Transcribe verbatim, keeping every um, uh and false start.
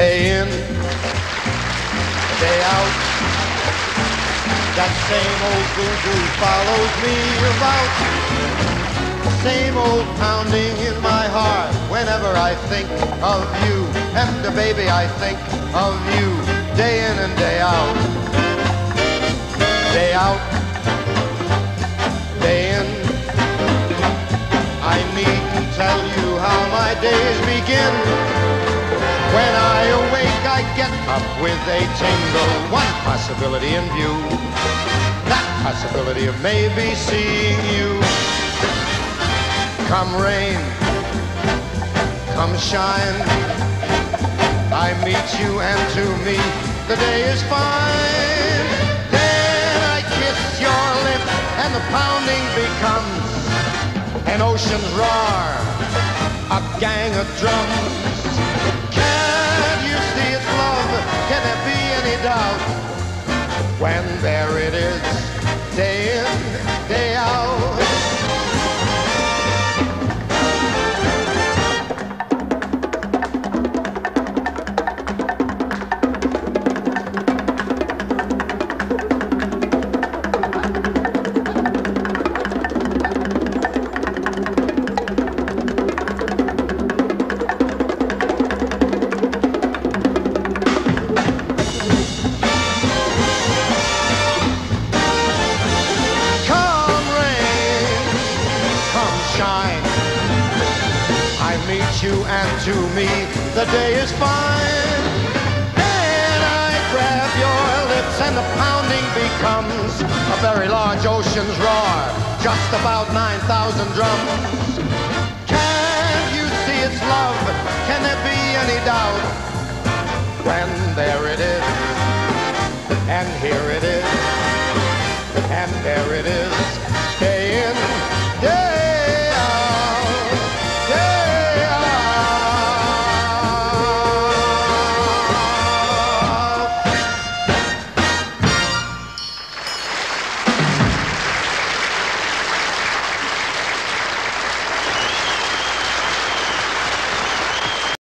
Day in, day out, that same old boo-boo follows me about. Same old pounding in my heart whenever I think of you. And uh, baby, I think of you day in and day out. Day out, day in, I needn't tell you how my days begin. When I awake, I get up with a tingle. One possibility in view, that possibility of maybe seeing you. Come rain, come shine, I meet you and to me the day is fine. Then I kiss your lips and the pounding becomes an ocean's roar, a gang of drums. Can't you see it's love? Can there be any doubt? When there it is, day in, day out. I meet you and to me the day is fine. Then I grab your lips and the pounding becomes a very large ocean's roar, just about nine thousand drums. Can't you see it's love? Can there be any doubt? When there it is, and here it is, and there it is.